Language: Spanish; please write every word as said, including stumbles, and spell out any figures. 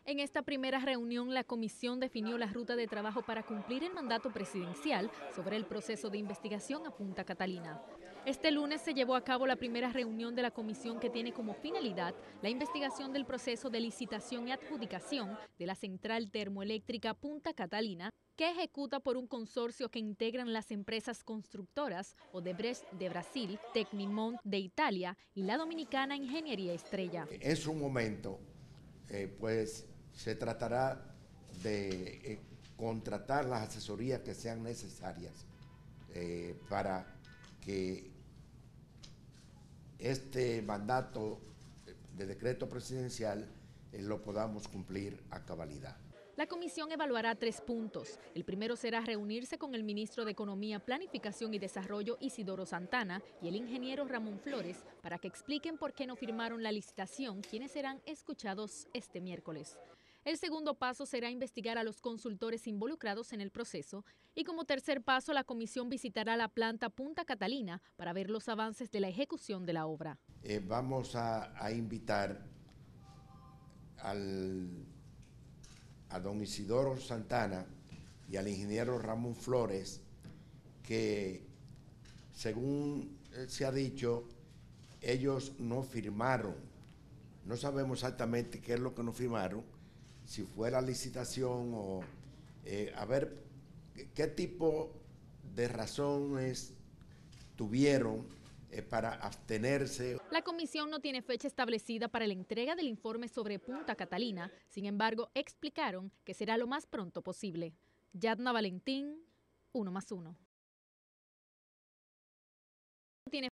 En esta primera reunión, la comisión definió la ruta de trabajo para cumplir el mandato presidencial sobre el proceso de investigación a Punta Catalina. Este lunes se llevó a cabo la primera reunión de la comisión que tiene como finalidad la investigación del proceso de licitación y adjudicación de la central termoeléctrica Punta Catalina, que ejecuta por un consorcio que integran las empresas constructoras Odebrecht de Brasil, Tecnimont de Italia y la dominicana Ingeniería Estrella. En su momento, eh, pues se tratará de eh, contratar las asesorías que sean necesarias eh, para que este mandato de decreto presidencial eh, lo podamos cumplir a cabalidad. La comisión evaluará tres puntos. El primero será reunirse con el ministro de Economía, Planificación y Desarrollo, Isidoro Santana, y el ingeniero Ramón Flores, para que expliquen por qué no firmaron la licitación, quienes serán escuchados este miércoles. El segundo paso será investigar a los consultores involucrados en el proceso y como tercer paso la comisión visitará la planta Punta Catalina para ver los avances de la ejecución de la obra. Eh, vamos a, a invitar al a don Isidoro Santana y al ingeniero Ramón Flores, que según se ha dicho, ellos no firmaron. No sabemos exactamente qué es lo que no firmaron, si fue la licitación o eh, a ver qué tipo de razones tuvieron eh, para abstenerse. La comisión no tiene fecha establecida para la entrega del informe sobre Punta Catalina, sin embargo, explicaron que será lo más pronto posible. Yadna Valentín, uno más uno.